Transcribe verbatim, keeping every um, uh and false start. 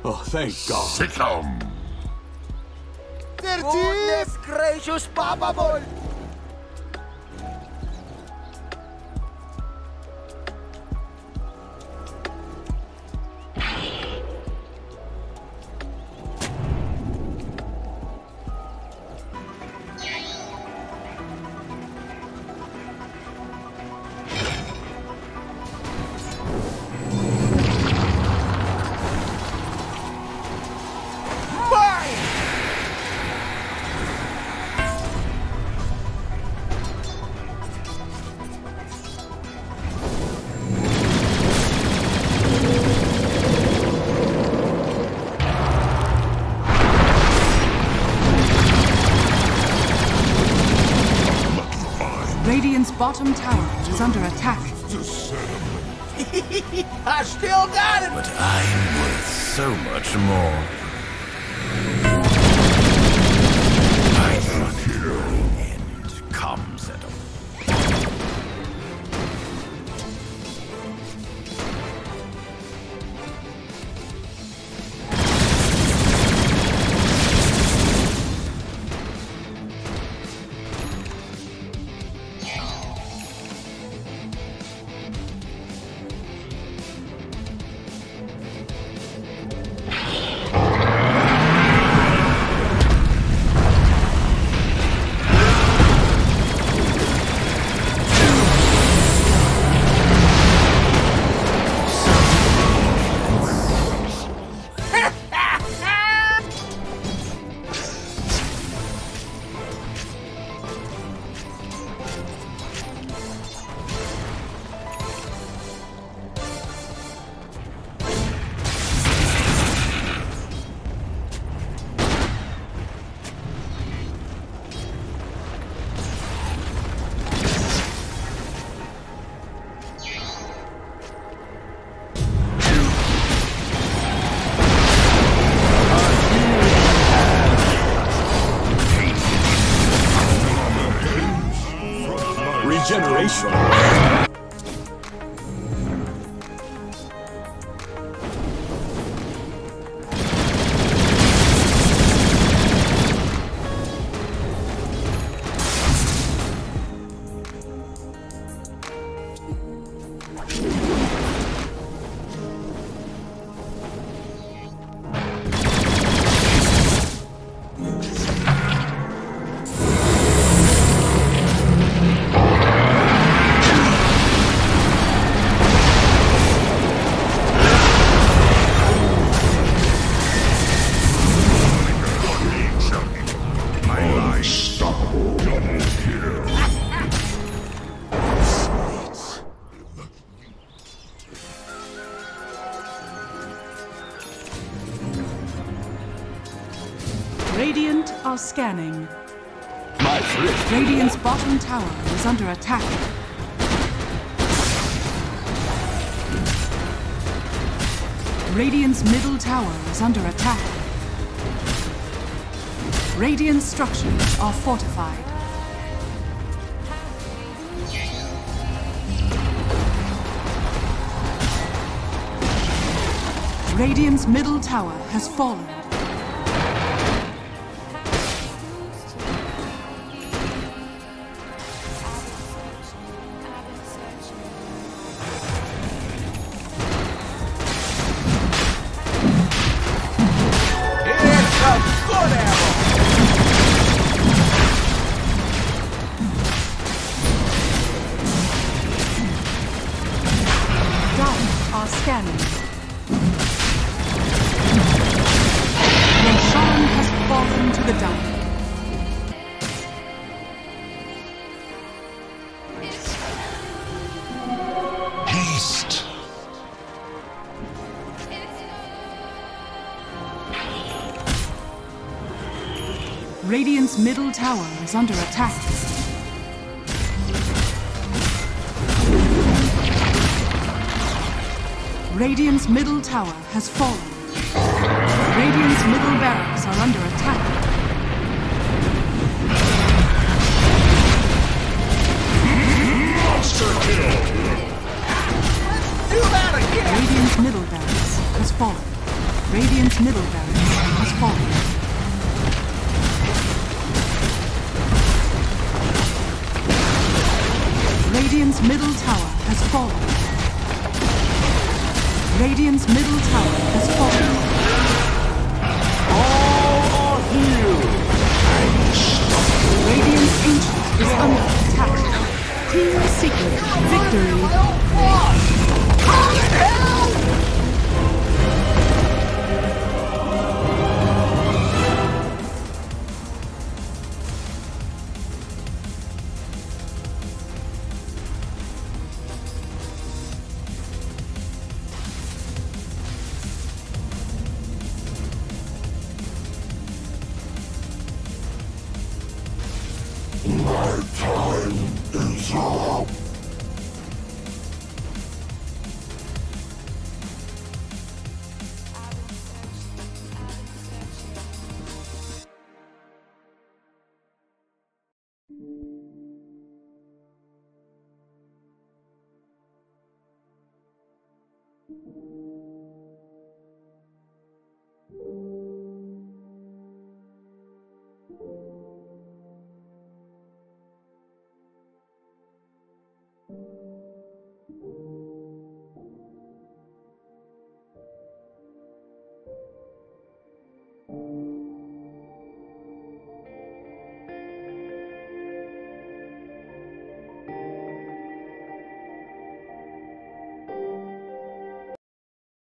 Oh, thank God. Sick 'em. Goodness gracious, Papa Bol! Radiant's bottom tower is under attack. I still got it! But I'm worth so much more. My thundering end comes at a... Regeneration. Radiant are scanning. My thrift. Radiant's bottom tower is under attack. Radiant's middle tower is under attack. Radiant structures are fortified. Radiant's middle tower has fallen. Scanning. Roshan has fallen to the dark. Haste. Radiant's middle tower is under attack. Radiant's middle tower has fallen. Radiant's middle barracks are under attack. Monster kill! Do that again! Radiant's middle barracks has fallen. Radiant's middle barracks has fallen. Radiant's middle tower has fallen. Radiant's middle tower has fallen. All are healed. Radiant's ancient is under attack. Team Secret victory. My time is up. You